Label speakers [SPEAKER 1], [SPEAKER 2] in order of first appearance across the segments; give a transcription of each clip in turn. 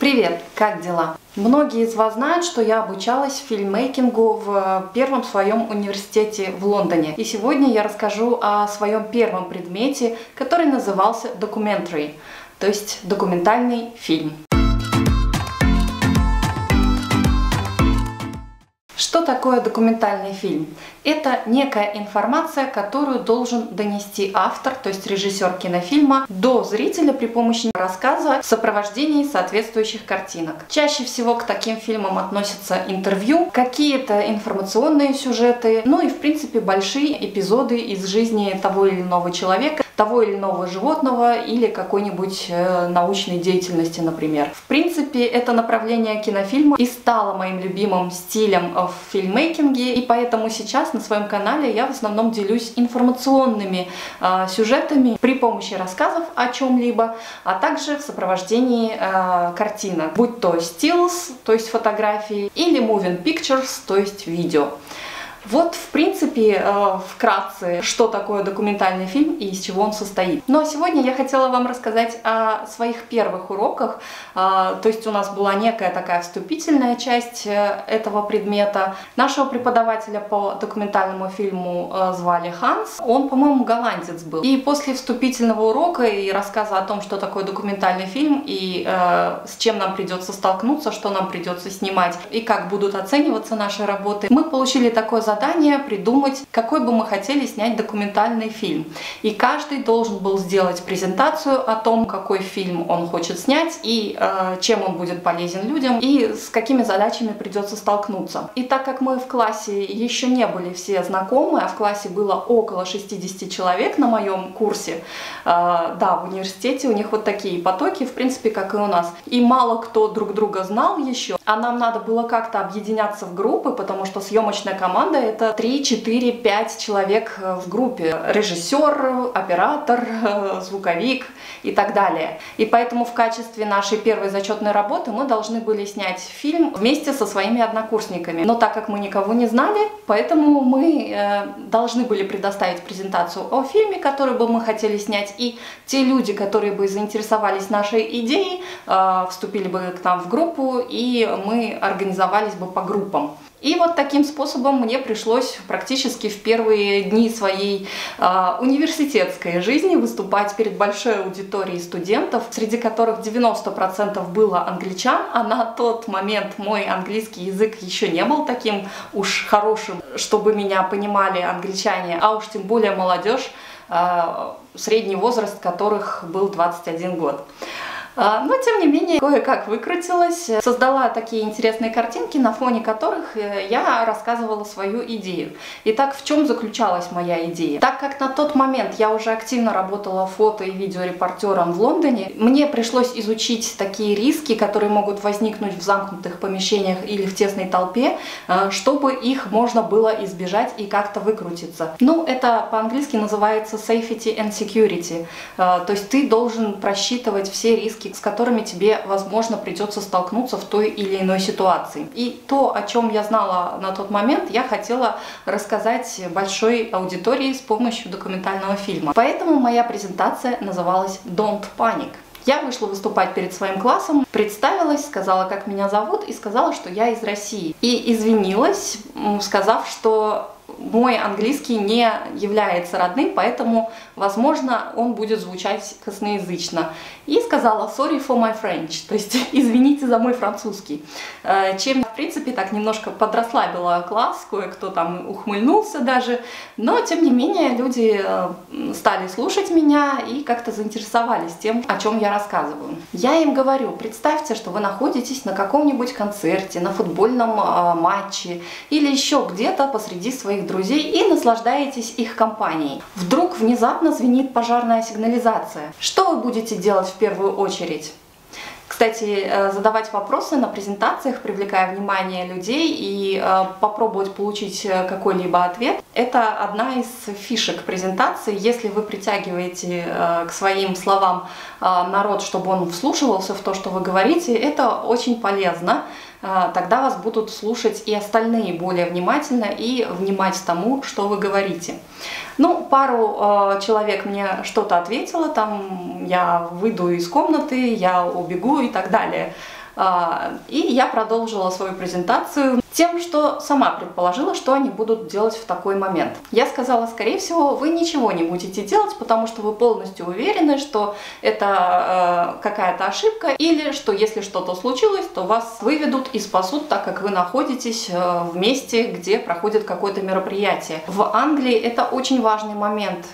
[SPEAKER 1] Привет, как дела? Многие из вас знают, что я обучалась фильммейкингу в первом своем университете в Лондоне. И сегодня я расскажу о своем первом предмете, который назывался documentary, то есть документальный фильм. Что такое документальный фильм? Это некая информация, которую должен донести автор, то есть режиссер кинофильма, до зрителя при помощи рассказа в сопровождении соответствующих картинок. Чаще всего к таким фильмам относятся интервью, какие-то информационные сюжеты, ну и в принципе большие эпизоды из жизни того или иного человека, того или иного животного или какой-нибудь научной деятельности, например. В принципе, это направление кинофильма и стало моим любимым стилем в фильммейкинге, и поэтому сейчас на своем канале я в основном делюсь информационными сюжетами при помощи рассказов о чем-либо, а также в сопровождении картинок, будь то stills, то есть фотографии, или moving pictures, то есть видео. Вот, в принципе, вкратце, что такое документальный фильм и из чего он состоит. Но сегодня я хотела вам рассказать о своих первых уроках. То есть у нас была некая такая вступительная часть этого предмета. Нашего преподавателя по документальному фильму звали Ханс. Он, по-моему, голландец был. И после вступительного урока и рассказа о том, что такое документальный фильм и с чем нам придется столкнуться, что нам придется снимать и как будут оцениваться наши работы, мы получили такое задание придумать, какой бы мы хотели снять документальный фильм. И каждый должен был сделать презентацию о том, какой фильм он хочет снять и чем он будет полезен людям и с какими задачами придется столкнуться. И так как мы в классе еще не были все знакомы, а в классе было около 60 человек на моем курсе, да, в университете у них вот такие потоки, в принципе, как и у нас. И мало кто друг друга знал еще, а нам надо было как-то объединяться в группы, потому что съемочная команда — это 3, 4, 5 человек в группе. Режиссер, оператор, звуковик и так далее. И поэтому в качестве нашей первой зачетной работы мы должны были снять фильм вместе со своими однокурсниками. Но так как мы никого не знали, поэтому мы должны были предоставить презентацию о фильме, который бы мы хотели снять. И те люди, которые бы заинтересовались нашей идеей, вступили бы к нам в группу, и мы организовались бы по группам. И вот таким способом мне пришлось практически в первые дни своей университетской жизни выступать перед большой аудиторией студентов, среди которых 90% было англичан, а на тот момент мой английский язык еще не был таким уж хорошим, чтобы меня понимали англичане, а уж тем более молодежь, средний возраст которых был 21 год. Но, тем не менее, кое-как выкрутилась, создала такие интересные картинки, на фоне которых я рассказывала свою идею. Итак, в чем заключалась моя идея? Так как на тот момент я уже активно работала фото- и видеорепортером в Лондоне, мне пришлось изучить такие риски, которые могут возникнуть в замкнутых помещениях или в тесной толпе, чтобы их можно было избежать и как-то выкрутиться. Ну, это по-английски называется safety and security, то есть ты должен просчитывать все риски, с которыми тебе, возможно, придется столкнуться в той или иной ситуации. И то, о чем я знала на тот момент, я хотела рассказать большой аудитории с помощью документального фильма. Поэтому моя презентация называлась «Don't Panic». Я вышла выступать перед своим классом, представилась, сказала, как меня зовут, и сказала, что я из России. И извинилась, сказав, что мой английский не является родным, поэтому, возможно, он будет звучать косноязычно. И сказала «sorry for my French», то есть «извините за мой французский», чем, в принципе, так немножко подрасслабила класс, кое-кто там ухмыльнулся даже, но, тем не менее, люди стали слушать меня и как-то заинтересовались тем, о чем я рассказываю. Я им говорю: представьте, что вы находитесь на каком-нибудь концерте, на футбольном матче или еще где-то посреди своих друзей и наслаждаетесь их компанией. Вдруг внезапно звенит пожарная сигнализация. Что вы будете делать в первую очередь? Кстати, задавать вопросы на презентациях, привлекая внимание людей и попробовать получить какой-либо ответ — это одна из фишек презентации. Если вы притягиваете к своим словам народ, чтобы он вслушивался в то, что вы говорите, это очень полезно. Тогда вас будут слушать и остальные более внимательно и внимать тому, что вы говорите. Ну, пару человек мне что-то ответило, там я выйду из комнаты, я убегу и так далее. И я продолжила свою презентацию тем, что сама предположила, что они будут делать в такой момент. Я сказала, скорее всего, вы ничего не будете делать, потому что вы полностью уверены, что это какая-то ошибка, или что если что-то случилось, то вас выведут и спасут, так как вы находитесь в месте, где проходит какое-то мероприятие. В Англии это очень важный момент.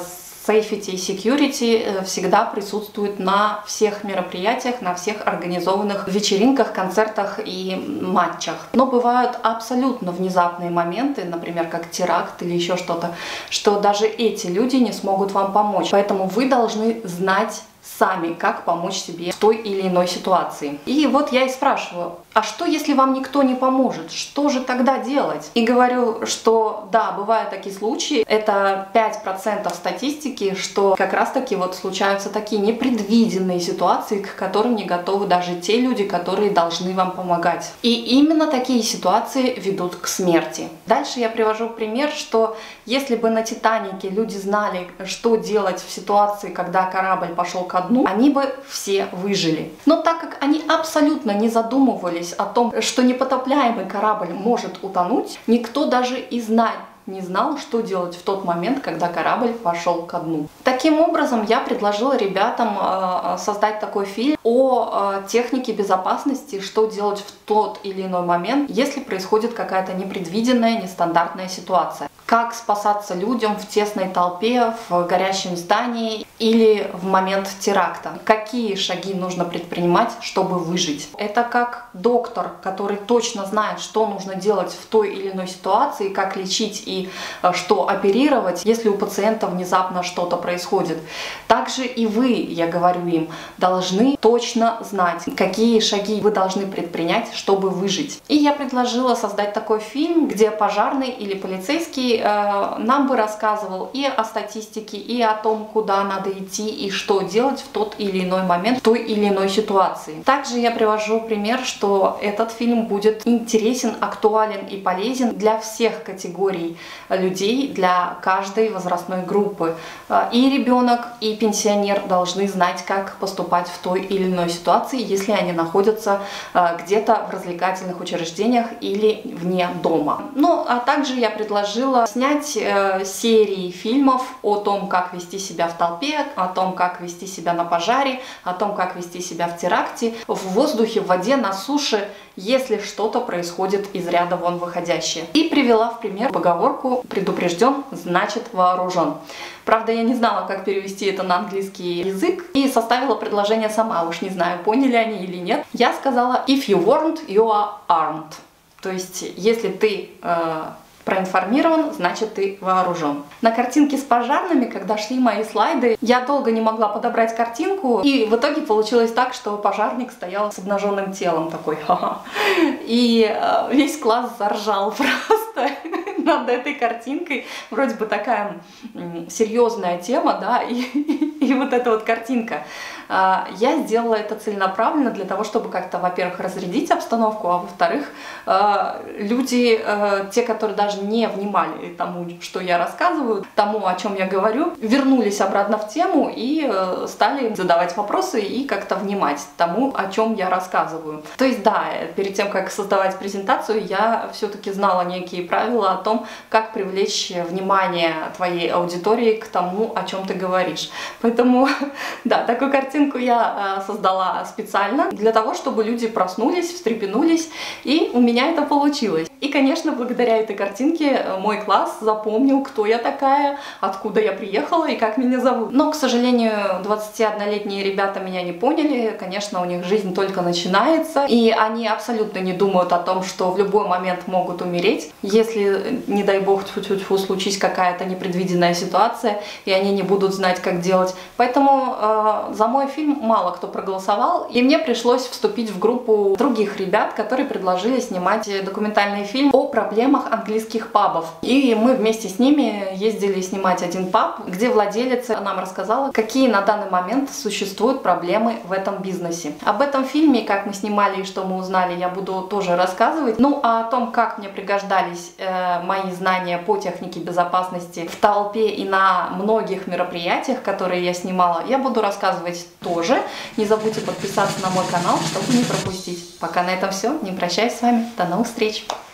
[SPEAKER 1] Safety и security всегда присутствуют на всех мероприятиях, на всех организованных вечеринках, концертах и матчах. Но бывают абсолютно внезапные моменты, например, как теракт или еще что-то, что даже эти люди не смогут вам помочь. Поэтому вы должны знать сами, как помочь себе в той или иной ситуации. И вот я и спрашиваю, а что, если вам никто не поможет? Что же тогда делать? И говорю, что да, бывают такие случаи, это 5% статистики, что как раз таки вот случаются такие непредвиденные ситуации, к которым не готовы даже те люди, которые должны вам помогать. И именно такие ситуации ведут к смерти. Дальше я привожу пример, что если бы на Титанике люди знали, что делать в ситуации, когда корабль пошел ко дну, они бы все выжили. Но так как они абсолютно не задумывались о том, что непотопляемый корабль может утонуть, никто даже и знать не знал, что делать в тот момент, когда корабль пошел ко дну. Таким образом, я предложила ребятам создать такой фильм о технике безопасности, что делать в тот или иной момент, если происходит какая-то непредвиденная, нестандартная ситуация. Как спасаться людям в тесной толпе, в горящем здании или в момент теракта. Какие шаги нужно предпринимать, чтобы выжить. Это как доктор, который точно знает, что нужно делать в той или иной ситуации, как лечить и что оперировать, если у пациента внезапно что-то происходит. Также и вы, я говорю им, должны точно знать, какие шаги вы должны предпринять, чтобы выжить. И я предложила создать такой фильм, где пожарный или полицейский нам бы рассказывал и о статистике, и о том, куда надо идти и что делать в тот или иной момент, в той или иной ситуации. Также я привожу пример, что этот фильм будет интересен, актуален и полезен для всех категорий людей, для каждой возрастной группы. И ребенок, и пенсионер должны знать, как поступать в той или иной ситуации, если они находятся где-то в развлекательных учреждениях или вне дома. Ну, а также я предложила снять серии фильмов о том, как вести себя в толпе, о том, как вести себя на пожаре, о том, как вести себя в теракте, в воздухе, в воде, на суше, если что-то происходит из ряда вон выходящее. И привела в пример поговорку «предупрежден, значит вооружен». Правда, я не знала, как перевести это на английский язык, и составила предложение сама, уж не знаю, поняли они или нет. Я сказала «if you warned, you are armed». То есть, если ты проинформирован, значит ты вооружен. На картинке с пожарными, когда шли мои слайды, я долго не могла подобрать картинку, и в итоге получилось так, что пожарник стоял с обнаженным телом такой, ха-ха. И весь класс заржал просто над этой картинкой. Вроде бы такая серьезная тема, да, и вот эта вот картинка. Я сделала это целенаправленно для того, чтобы как-то, во-первых, разрядить обстановку, а во-вторых, люди, те, которые даже не внимали тому, что я рассказываю, тому, о чем я говорю, вернулись обратно в тему и стали задавать вопросы и как-то внимать тому, о чем я рассказываю. То есть, да, перед тем, как создавать презентацию, я все-таки знала некие правила о том, как привлечь внимание твоей аудитории к тому, о чем ты говоришь. Поэтому, да, такую картинку я создала специально для того, чтобы люди проснулись, встрепенулись, и у меня это получилось. И, конечно, благодаря этой картинке мой класс запомнил, кто я такая, откуда я приехала и как меня зовут. Но, к сожалению, 21-летние ребята меня не поняли. Конечно, у них жизнь только начинается, и они абсолютно не думают о том, что в любой момент могут умереть, если, не дай бог, тьфу-тьфу-тьфу, случись какая-то непредвиденная ситуация, и они не будут знать, как делать. Поэтому за мой фильм мало кто проголосовал, и мне пришлось вступить в группу других ребят, которые предложили снимать документальный фильм о проблемах английских пабов. И мы вместе с ними ездили снимать один паб, где владелица нам рассказала, какие на данный момент существуют проблемы в этом бизнесе. Об этом фильме, как мы снимали и что мы узнали, я буду тоже рассказывать. Ну, а о том, как мне пригождались мои знания по технике безопасности в толпе и на многих мероприятиях, которые я снимала, я буду рассказывать тоже. Не забудьте подписаться на мой канал, чтобы не пропустить. Пока на этом все. Не прощаюсь с вами. До новых встреч!